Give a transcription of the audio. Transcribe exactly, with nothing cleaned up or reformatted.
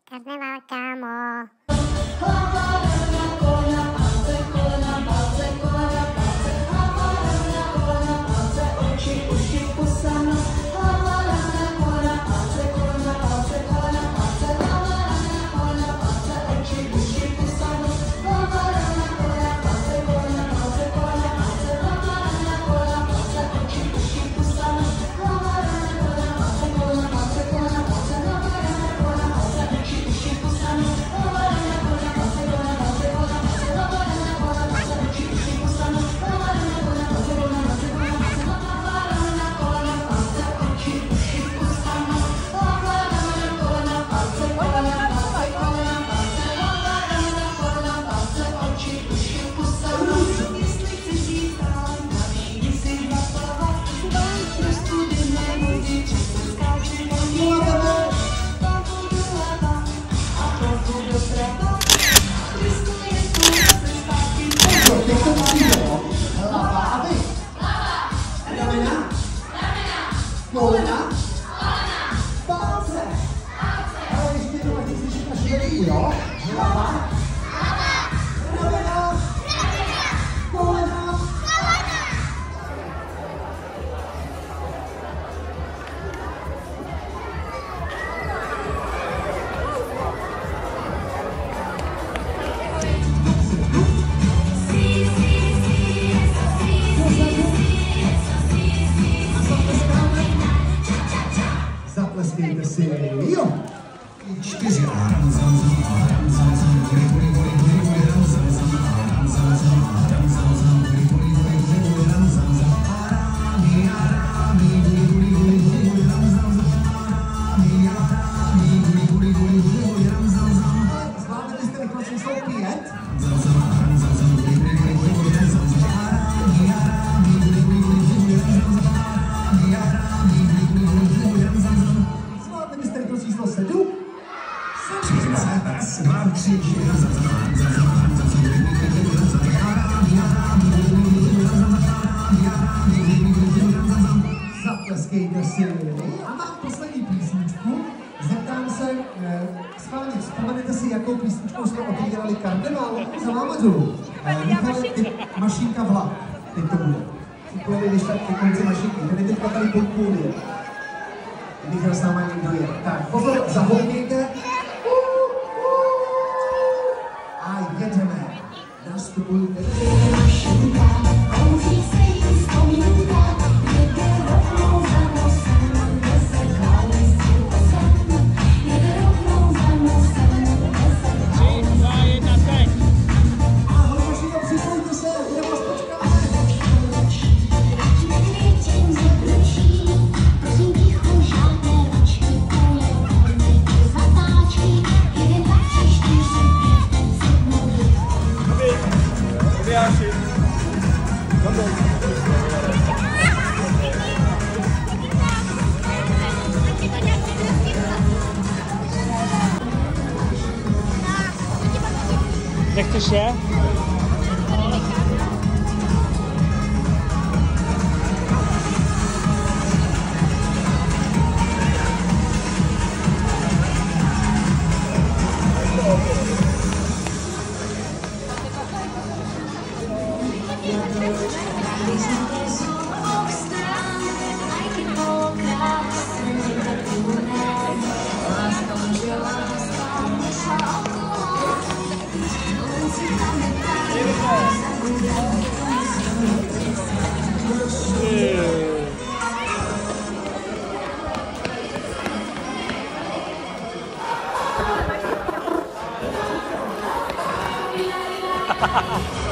Karneval, kámo. Kolena, palce. Ale ještě jednou, ať slyšíte naši vedení, jo? Hlava, ramena, kolena. Zatleskejte si, jo! Čtyři. Zvládli jste rychlost číslo pět? Zvládli byste rychlost číslo sedm? Zatleskejte si. A mám poslední písničku. Zeptám se, schválně, vzpomenete si, jakou písničkou jsme otevírali karneval? Za váma jdu. Michale, ty, mašinka vlak. Teď to bude. Připleli, když tak ke konci mašinky. Tady teďka tady pod půl. Michal s náma někdo je. Tak, pozor, zahoupnějte. A jedeme. Nastupujte. Nechceš je? Ha ha ha!